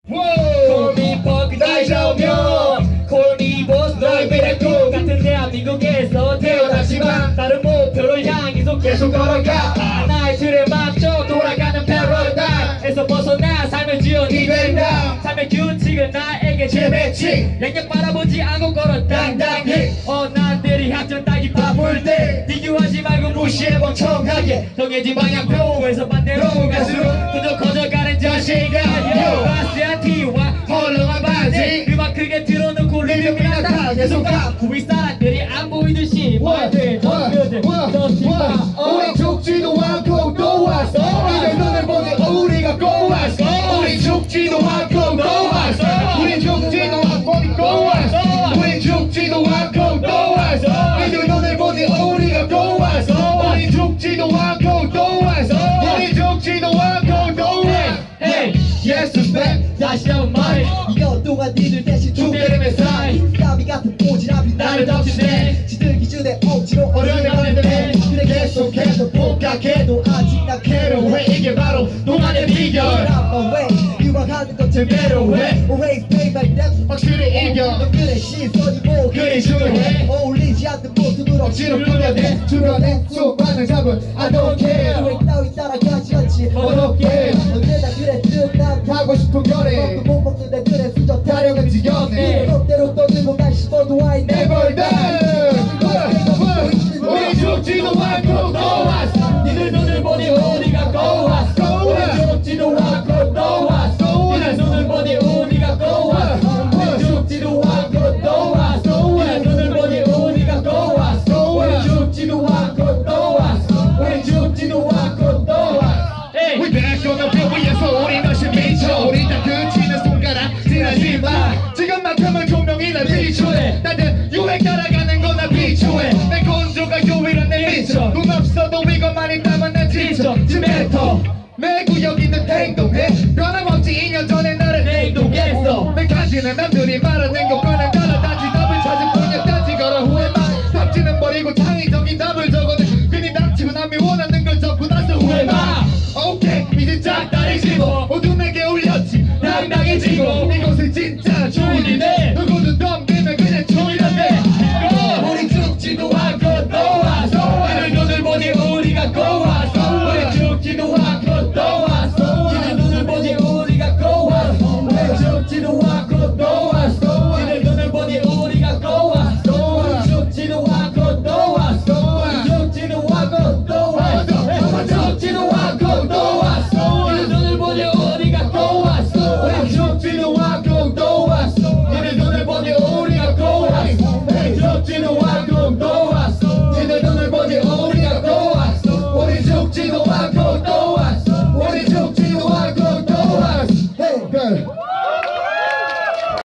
콜미퍼 날 잡으면 콜미버스 널 배려고 같은 대한민국에서 태어났지만 다른 목표를 향해서 계속 걸어가 나의 틀에 맞춰 돌아가는 패러다임에서 벗어나 삶을 지어니 된다 삶의 규칙은 나에게 재배치 양양 바라보지 않고 걸어 당당히 남들이 학전 따기 바쁠 때 비교하지 말고 무시해 멍청하게 정해진 방향표에서 반대로 갈수록 그저 커져가는 자신감 바스한 티와 헐렁한 바지 음악 크게 틀어놓고 리듬이나 다 계속 가 구비 사람들이 안 보이듯이 말들 덤벼들 덤벼들 우리 죽지도 않고 또 왔어 이제 눈을 보니 우리가 또 왔어 우리 죽지도 않고 또 왔어 우리 죽지도 않고 또 왔어 우리 죽지도 않고 또 왔어 이제 눈을 보니 우리가 또 왔어 우리 죽지도 않고 또 왔어 우리 죽지도 않고 또 왔어 Yes it's back 다시 한번 말해 이거 동안 니들 대신 죽게름의 사이 나비 같은 오지랖이 나를 덮치네 지들 기준에 억지로 어려움에 걸리네 그래 계속해서 복각해도 아직 난 괴로워해 이게 바로 동안의 비결 유학하는 것 제대로 해 Always pay by them 확실히 이겨 너들의 시선이 뭐 그리 중요해 어울리지 않는 모습으로 억지로 끌려내 주변에 수많은 잡은 I don't care 유행 따위 따라가지 않지 어렵게 언제나 그랬듯 난 하고 싶은 거래 못 먹는 애들의 수저 타령은 지겹네 롯데로 떠들고 날 씹어도 아이